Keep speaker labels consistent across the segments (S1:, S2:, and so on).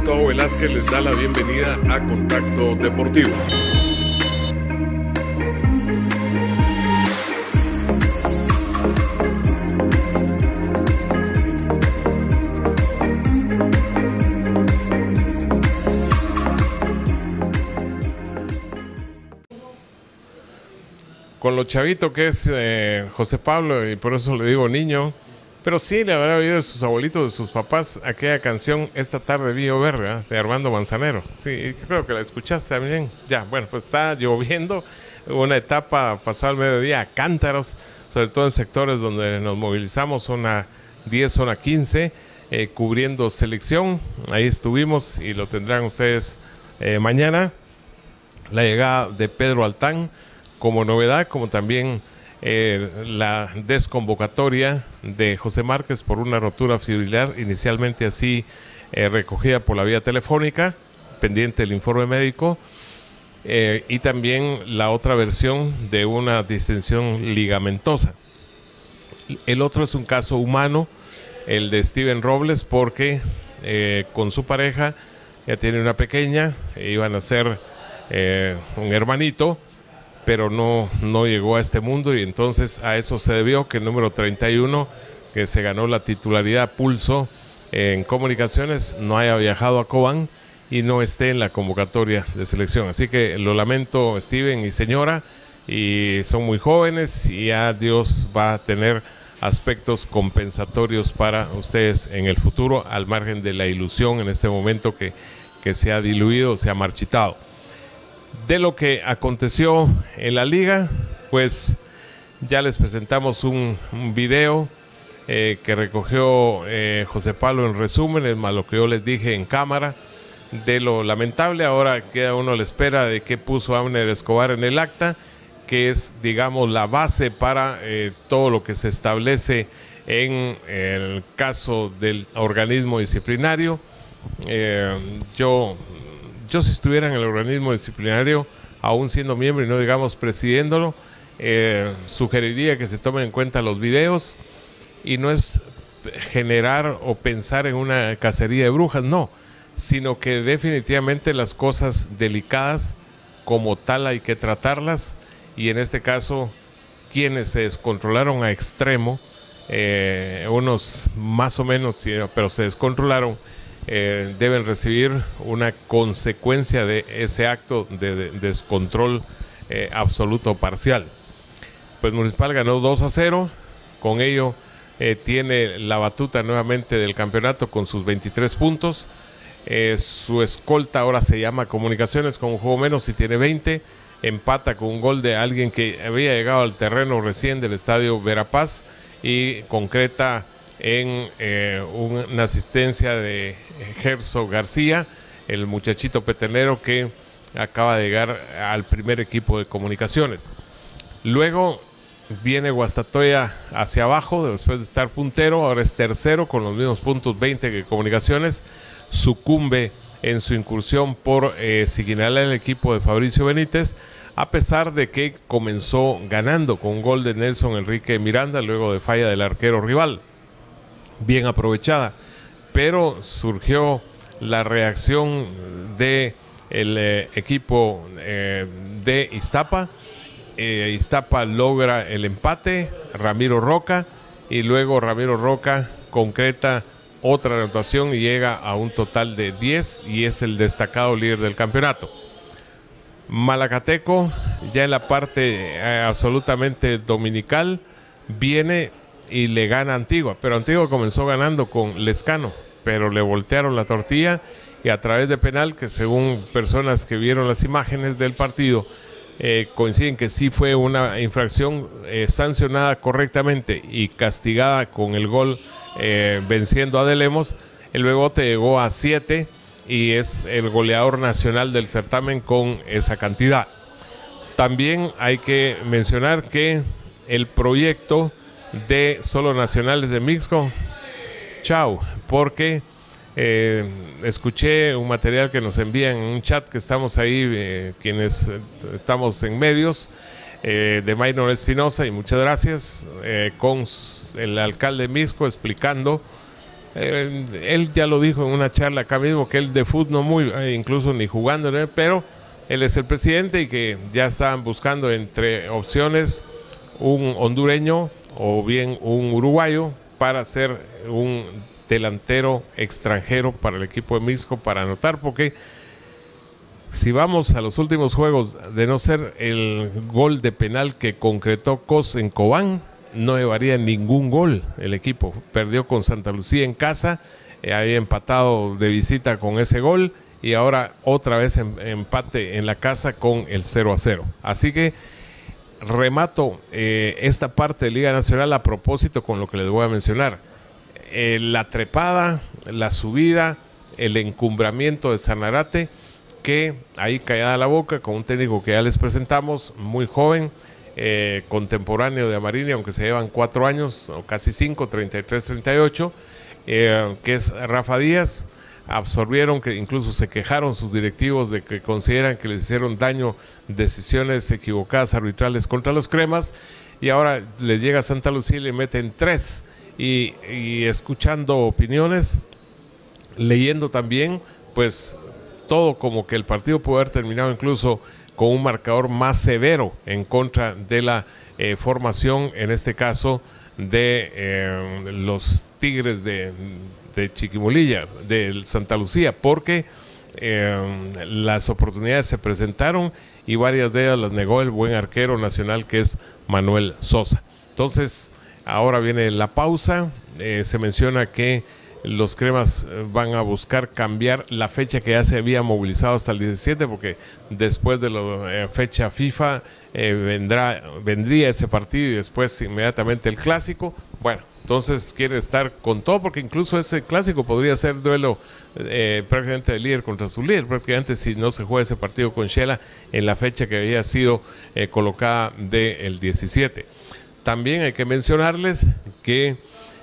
S1: Gustavo Velázquez les da la bienvenida a Contacto Deportivo. Con lo chavito que es José Pablo, y por eso le digo niño, pero sí le habrá oído de sus abuelitos, de sus papás, aquella canción Esta tarde vi llover, ¿verdad?, de Armando Manzanero. Sí, creo que la escuchaste también. Ya, bueno, pues está lloviendo, una etapa pasado el mediodía a cántaros, sobre todo en sectores donde nos movilizamos, zona 10, zona 15, cubriendo selección. Ahí estuvimos y lo tendrán ustedes mañana. La llegada de Pedro Altán como novedad, como también la desconvocatoria de José Márquez por una rotura fibrilar, inicialmente así recogida por la vía telefónica, pendiente del informe médico, y también la otra versión de una distensión ligamentosa. El otro es un caso humano, el de Steven Robles, porque con su pareja ya tiene una pequeña, iban a ser un hermanito, pero no llegó a este mundo, y entonces a eso se debió que el número 31, que se ganó la titularidad pulso en comunicaciones, no haya viajado a Cobán y no esté en la convocatoria de selección. Así que lo lamento, Steven y señora, y son muy jóvenes y ya Dios va a tener aspectos compensatorios para ustedes en el futuro, al margen de la ilusión en este momento que se ha diluido, se ha marchitado. De lo que aconteció en la liga, pues ya les presentamos un video que recogió José Pablo en resumen, es más lo que yo les dije en cámara, de lo lamentable. Ahora queda uno a la espera de qué puso Abner Escobar en el acta, que es, digamos, la base para todo lo que se establece en el caso del organismo disciplinario. Yo si estuviera en el organismo disciplinario, aún siendo miembro y no digamos presidiéndolo, sugeriría que se tomen en cuenta los videos, y no es generar o pensar en una cacería de brujas, no, sino que definitivamente las cosas delicadas como tal hay que tratarlas, y en este caso quienes se descontrolaron a extremo, unos más o menos, pero se descontrolaron, deben recibir una consecuencia de ese acto de descontrol absoluto o parcial. Pues Municipal ganó 2-0, con ello tiene la batuta nuevamente del campeonato con sus 23 puntos. Su escolta ahora se llama Comunicaciones, con un juego menos, y tiene 20, empata con un gol de alguien que había llegado al terreno recién del estadio Verapaz y concreta en una asistencia de Gerso García, el muchachito petenero que acaba de llegar al primer equipo de Comunicaciones. Luego viene Guastatoya hacia abajo, después de estar puntero, ahora es tercero con los mismos puntos, 20 que Comunicaciones. Sucumbe en su incursión por Siquinalá, el equipo de Fabricio Benítez, a pesar de que comenzó ganando con un gol de Nelson Enrique Miranda, luego de falla del arquero rival, bien aprovechada, pero surgió la reacción de el equipo de Iztapa. Iztapa logra el empate, Ramiro Roca, y luego Ramiro Roca concreta otra anotación y llega a un total de 10 y es el destacado líder del campeonato. Malacateco, ya en la parte absolutamente dominical, viene y le gana a Antigua, pero Antigua comenzó ganando con Lescano, pero le voltearon la tortilla y a través de penal, que según personas que vieron las imágenes del partido coinciden que sí fue una infracción sancionada correctamente y castigada con el gol venciendo a De Lemos. El Bebote llegó a 7 y es el goleador nacional del certamen con esa cantidad. También hay que mencionar que el proyecto de solo nacionales de Mixco, chao, porque escuché un material que nos envían en un chat que estamos ahí, quienes estamos en medios, de Maynor Espinosa, y muchas gracias, con el alcalde Mixco explicando Él ya lo dijo en una charla acá mismo, que él de fútbol no muy, incluso ni jugando, ¿no? Pero él es el presidente y que ya están buscando entre opciones un hondureño o bien un uruguayo para ser un delantero extranjero para el equipo de Mixco para anotar, porque si vamos a los últimos juegos, de no ser el gol de penal que concretó Cos en Cobán, no llevaría ningún gol el equipo. Perdió con Santa Lucía en casa, había empatado de visita con ese gol y ahora otra vez empate en la casa con el 0-0. Así que remato esta parte de Liga Nacional a propósito con lo que les voy a mencionar. La trepada, la subida, el encumbramiento de Sanarate, que ahí callada la boca con un técnico que ya les presentamos, muy joven, contemporáneo de Amarini, aunque se llevan 4 años o casi 5, 33-38, que es Rafa Díaz. Absorbieron, que incluso se quejaron sus directivos de que consideran que les hicieron daño decisiones equivocadas arbitrales contra los cremas, y ahora les llega a Santa Lucía y le meten 3, y escuchando opiniones, leyendo también, pues todo como que el partido puede haber terminado incluso con un marcador más severo en contra de la formación, en este caso de los Tigres de Chiquimulilla, de Santa Lucía, porque las oportunidades se presentaron y varias de ellas las negó el buen arquero nacional, que es Manuel Sosa. Entonces ahora viene la pausa. Se menciona que los cremas van a buscar cambiar la fecha que ya se había movilizado hasta el 17, porque después de la fecha FIFA vendría ese partido y después inmediatamente el clásico. Bueno, entonces quiere estar con todo, porque incluso ese clásico podría ser duelo prácticamente de líder contra su líder, prácticamente, si no se juega ese partido con Shela en la fecha que había sido colocada del 17. También hay que mencionarles que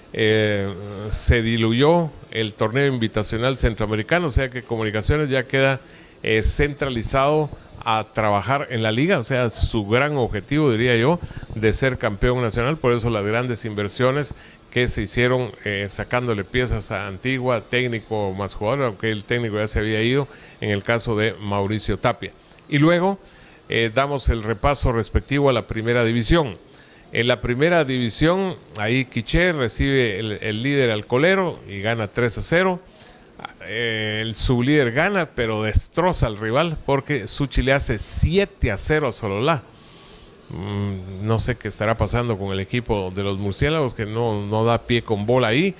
S1: se diluyó el torneo invitacional centroamericano, o sea que Comunicaciones ya queda centralizado a trabajar en la liga, o sea, su gran objetivo, diría yo, de ser campeón nacional. Por eso las grandes inversiones que se hicieron sacándole piezas a Antigua, técnico más jugador, aunque el técnico ya se había ido en el caso de Mauricio Tapia. Y luego damos el repaso respectivo a la primera división. En la primera división, ahí Quiché recibe el líder Alcolero y gana 3-0. El sublíder gana, pero destroza al rival, porque Suchi le hace 7-0 a Sololá. No sé qué estará pasando con el equipo de los murciélagos, que no da pie con bola ahí.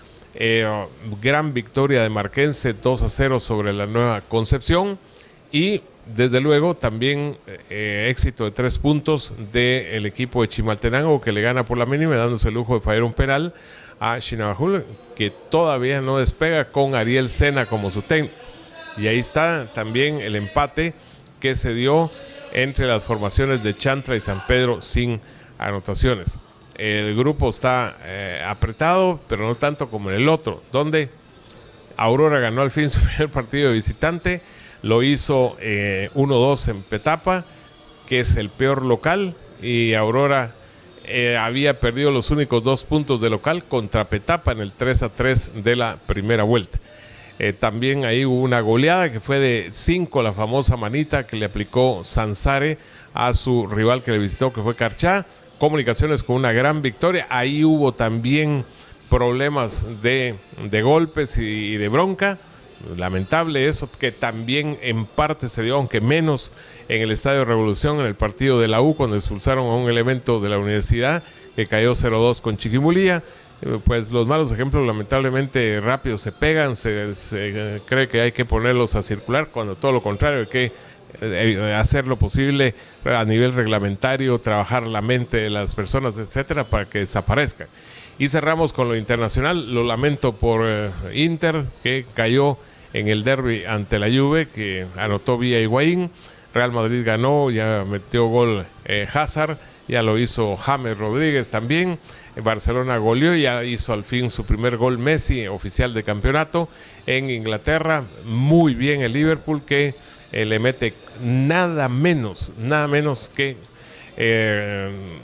S1: Gran victoria de Marquense, 2-0 sobre la Nueva Concepción. Y desde luego también éxito de 3 puntos del equipo de Chimaltenango, que le gana por la mínima, dándose el lujo de fallar un penal a Chinabajul, que todavía no despega, con Ariel Sena como su técnico. Y ahí está también el empate que se dio entre las formaciones de Chantra y San Pedro, sin anotaciones. El grupo está apretado, pero no tanto como en el otro, donde Aurora ganó al fin su primer partido de visitante. Lo hizo 1-2 en Petapa, que es el peor local, y Aurora había perdido los únicos 2 puntos de local contra Petapa en el 3-3 de la primera vuelta. También ahí hubo una goleada que fue de 5, la famosa manita que le aplicó Sansare a su rival que le visitó, que fue Carchá. Comunicaciones con una gran victoria. Ahí hubo también problemas de golpes y de bronca. Lamentable eso, que también en parte se dio, aunque menos, en el Estadio Revolución, en el partido de la U, cuando expulsaron a un elemento de la universidad que cayó 0-2 con Chiquimulía. Pues los malos ejemplos lamentablemente rápido se pegan, se cree que hay que ponerlos a circular, cuando todo lo contrario, hay que hacer lo posible a nivel reglamentario, trabajar la mente de las personas, etcétera, para que desaparezcan. Y cerramos con lo internacional. Lo lamento por Inter, que cayó en el derbi ante la Juve, que anotó vía Higuaín. Real Madrid ganó, ya metió gol Hazard, ya lo hizo James Rodríguez también. Barcelona goleó y ya hizo al fin su primer gol Messi, oficial de campeonato. En Inglaterra, muy bien el Liverpool, que le mete nada menos que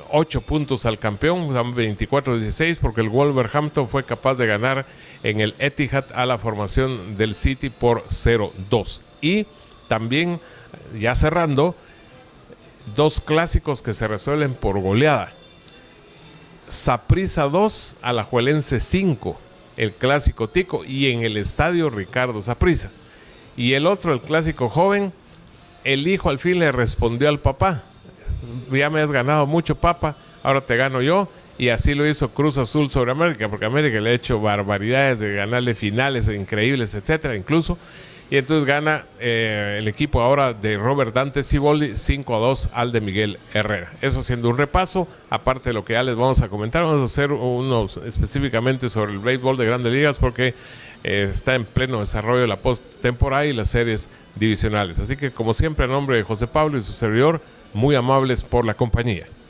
S1: 8 puntos al campeón, 24-16, porque el Wolverhampton fue capaz de ganar en el Etihad a la formación del City por 0-2. Y también, ya cerrando, 2 clásicos que se resuelven por goleada. Saprissa 2, Alajuelense 5, el clásico tico, y en el estadio Ricardo Saprissa. Y el otro, el clásico joven, el hijo al fin le respondió al papá: ya me has ganado mucho, papá, ahora te gano yo. Y así lo hizo Cruz Azul sobre América, porque América le ha hecho barbaridades de ganarle finales increíbles, etcétera, incluso. Y entonces gana el equipo ahora de Robert Dante Siboldi 5-2 al de Miguel Herrera. Eso siendo un repaso, aparte de lo que ya les vamos a comentar, vamos a hacer unos específicamente sobre el béisbol de Grandes Ligas, porque está en pleno desarrollo la postemporada y las series divisionales. Así que, como siempre, a nombre de José Pablo y su servidor, muy amables por la compañía.